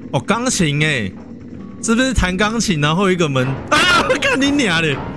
哦，钢琴哎，是不是弹钢琴然后一个门啊？看你娘的！